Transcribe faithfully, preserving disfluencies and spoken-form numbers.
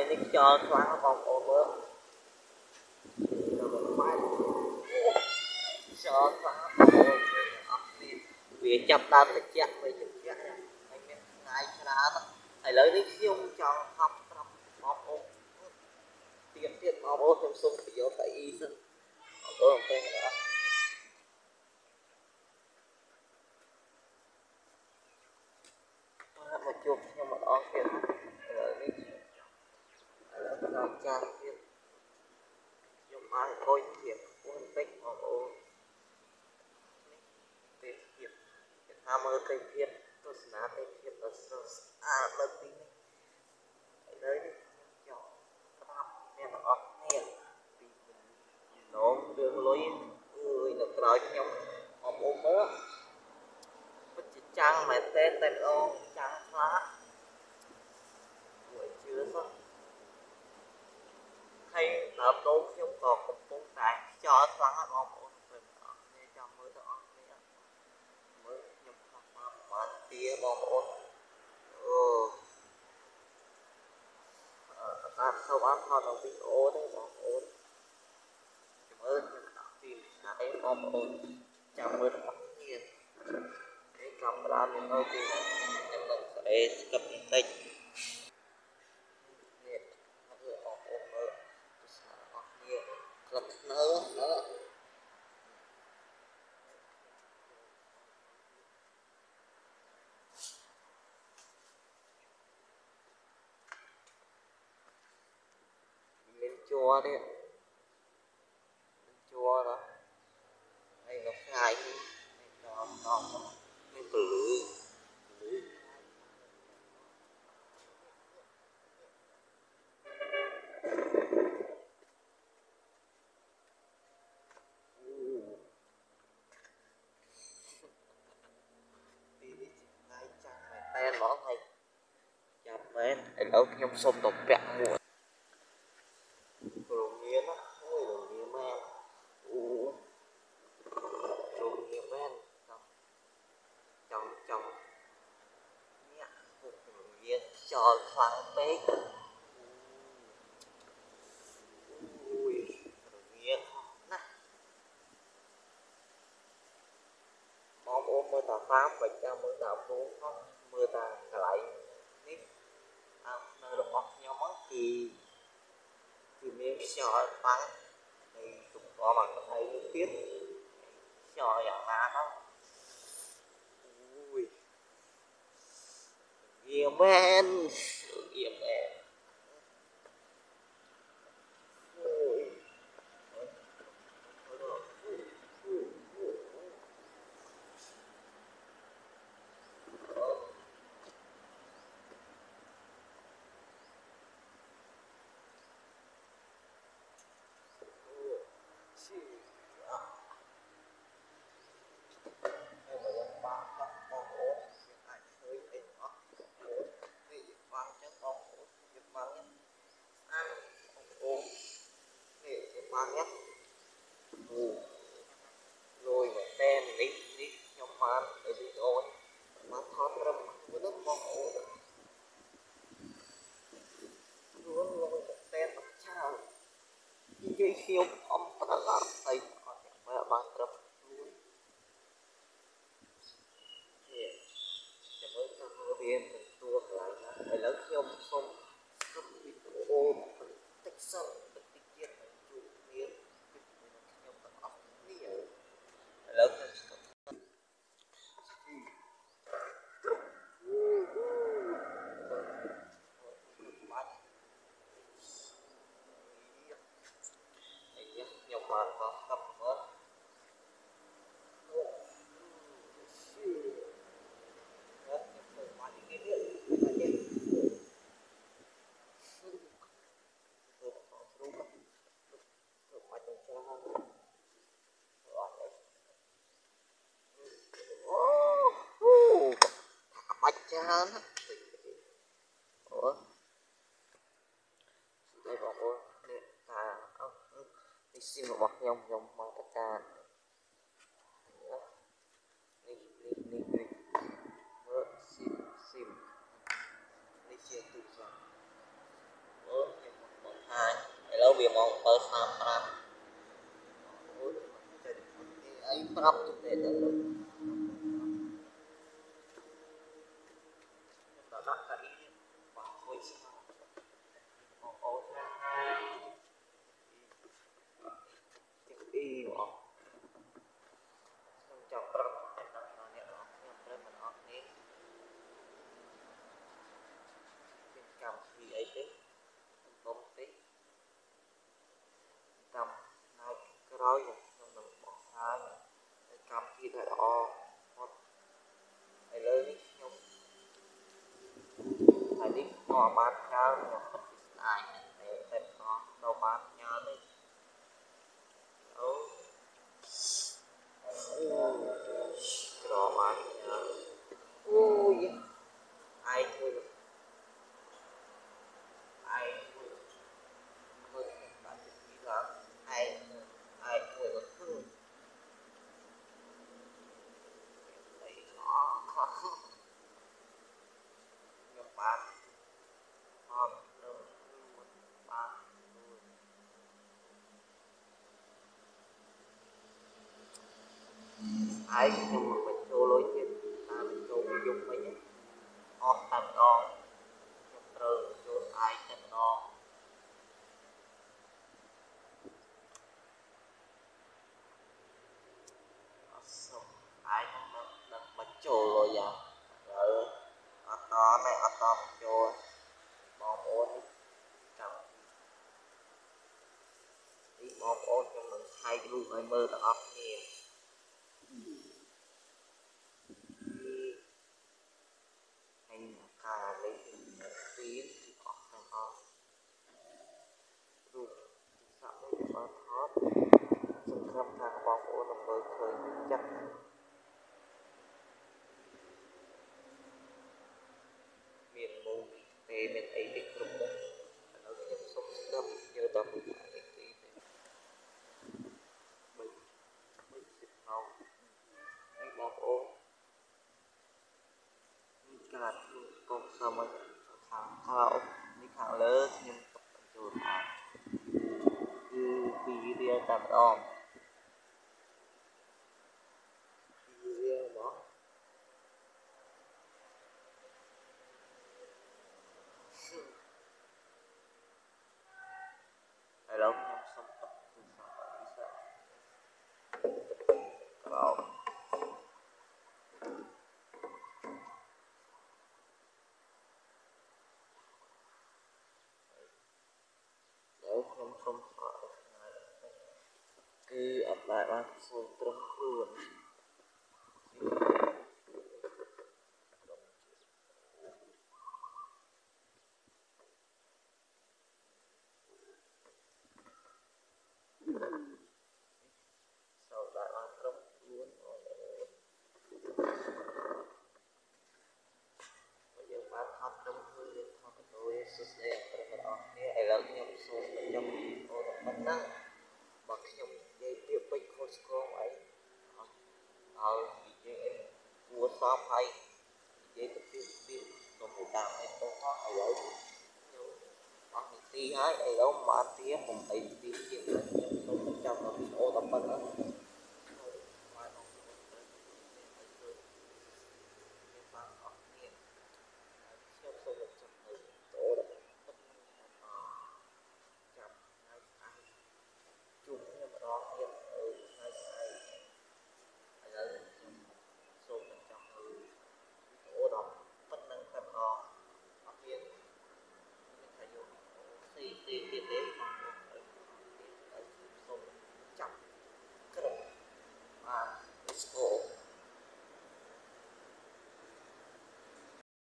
នេះខ្យល់ខ្លាំងបងប្អូនមើលខ្យល់ខ្លាំងបងប្អូនអស់គ្នាវាចាប់ដើមត្រជាក់វាត្រជាក់ហើយមានថ្ងៃច្រើនឥឡូវនេះខ្ញុំចង់ថប់ប្រាប់បងប្អូនទៀតទៀតបងប្អូនខ្ញុំសូមប្រយោគកៅអ៊ីសិនបងប្អូនពេលនេះមកជួបខ្ញុំម្ដងទៀតឥឡូវនេះឥឡូវខ្ញុំចាស់ទៀតខ្ញុំបានអង្គុយទៀតបន្តិចបងប្អូននេះទេភាពគេថាមើលទេភាពទស្សនាទេភាពដ៏ស្រស់ស្អាតនៅទីនេះឥឡូវនេះខ្ញុំចង់ប្រាប់អ្នកទាំងអស់គ្នាពីចំណងរឿងលុយអើយនៅក្រោយខ្ញុំបងប្អូនមើលពិតជាចាំងមែនទេតែម្ដងចាំងខ្លាំងគួរឲ្យជឿសោះហើយដើមដូងខ្ញុំក៏កំពុងតែខ្យល់ខ្លាំងណាស់បងប្អូនព្រមទាំងអស់គ្នាចាំមើលទាំងអស់គ្នាមើលខ្ញុំខំមកប្រហែលទាបងប្អូនអូអត់សូមអត់ថតនៅវីដេអូទេបងប្អូនចាំមើលខ្ញុំដាក់ពីថាអីបងប្អូនចាំមើលទាំងអស់គ្នានេះកាមេរ៉ាមាននៅទីខ្ញុំនឹងស្អេស្គិបបន្តិចនេះមើលបងប្អូនមើលទស្សនាអស់គ្នាក្លឹបស្នៅណាមានជួរនេះមានជួរណាហើយនៅថ្ងៃនេះដល់ដល់មានពលឺទីនេះថ្ងៃចាំមែនតើហ្មងហើយចាំមែនឥឡូវខ្ញុំសុំទៅពាក់មួករងាណាអូយរងាមែនអូរងាមែនចង់ចង់នេះពុករងាខ្យល់ខ្លាំងពេកអូយរងាណាស់បងប្អូនមើលតាហ្វាមបើចាំមើលតាពូខុសមើលតាកន្លែងនេះតាមនៅរបស់ខ្ញុំហ្នឹងគឺគឺមានខ្យល់ខ្លាំងហើយទុកអមអាកន្លែងនេះទៀតខ្យល់យ៉ាងណាហ្នឹងអូយវាមែនវាមែនអូយបានញ៉ាំអូលយមែនតែនេះនេះខ្ញុំបាននៅវីដេអូបានថតត្រឹមមួយនេះបងប្អូនខ្លួនលយមែនតែអត់ឆាវនិយាយខ្ញុំអំប្រឡាប់ហើយអត់តែបានត្រឹមខ្លួននេះចាំមើលថាវាមិនទួកន្លែងណាឥឡូវខ្ញុំសូមស្រុបវីដេអូបន្តិចសិនបន្តិចទៀតជួបគ្នាខ្ញុំទាំងអស់គ្នាឥឡូវខ្ញុំស្រុបខ្ញុំបានមកស្រុបមើលបាច់ចានអូស្ដីបងប្អូននេះថាអឺនេះស៊ីមរបស់ខ្ញុំខ្ញុំមកតកាននេះនេះនេះនេះមើលស៊ីមស៊ីមនេះជាទូរស័ព្ទមើលខ្ញុំទៅលោកដល់ដាក់កាអ៊ីបោះមួយស្មើបងអូនណាទាំងអ៊ីបងខ្ញុំចង់ប្រាប់អ្នកនរអ្នកនរខ្ញុំប្រាប់មិនអស់នេះមានកម្មវិធីអីទេខ្ញុំបំពេញកម្មណៃក្រោយខ្ញុំនឹងបង្ហាញកម្មវិធីដែលល្អមកឥឡូវនេះខ្ញុំហើយនេះខ្ញុំអបានផ្ញើខ្ញុំពិតជាស្ដាយតែតែអស់ដល់បានផ្ញើនេះអូក្របានផ្ញើអូយឯងមួយឯងមួយមើលបាត់ទីឡើងឯងឯងមួយមកឃើញអីអស់ខ្ញុំបានអត់ទៅបានឯងខ្ញុំមកបញ្ចូលលុយទៀតតាមបញ្ចូលយប់វិញអស់តែម្ដងខ្ញុំត្រូវចូលឯងតែម្ដងអត់សុខឯងមិនដឹងបញ្ចូលលុយយ៉ាងឥឡូវអត់ដល់ទេអត់ដល់បញ្ចូលបងប្អូននេះចាំនេះបងប្អូនខ្ញុំនឹងឆែករូបឲ្យមើលទាំងអស់គ្នាហើយការលេខពីរអស់ទាំងអស់រូបសាក់មួយបានថតសង្ឃឹមថាបងប្អូននឹងមើលឃើញចិត្តមានមូលទេមានអីទេគ្រប់មុខឥឡូវខ្ញុំសុំស្ដាប់យកតាមពីនេះទីទេបីបីសិបម៉ោងនេះបងប្អូននេះការកុំសមឲ្យខាងខោនេះខាងលើខ្ញុំទុកបញ្ចូលថាគឺពីរៀលតែម្ដងពីរៀលហ្មងឥឡូវខ្ញុំសុំទុកទូរស័ព្ទអ៊ីសាក្រោមហើយខ្ញុំសុំថតគឺអត់បានបានសួរត្រឹមខ្លួនសូវបានបានត្រឹមខ្លួនអត់យើងបានថតត្រឹមខ្លួនយើងថតទៅដោយសួស្ដីប្រិយមិត្តអស់គ្នាឥឡូវខ្ញុំសូមបញ្ចប់វីដេអូតែប៉ុណ្ណឹងបើខ្ញុំនិយាយពាក្យពេចន៍ខុសឆ្គងអីហើយនិយាយគួរសមហើយនិយាយទៅពីពីខ្ញុំទៅតាមឯទៅផងឥឡូវខ្ញុំអស់នីតិហើយឥឡូវមកទៀតខ្ញុំអីទីទៀតខ្ញុំសូមបញ្ចប់វីដេអូតែប៉ុណ្ណឹង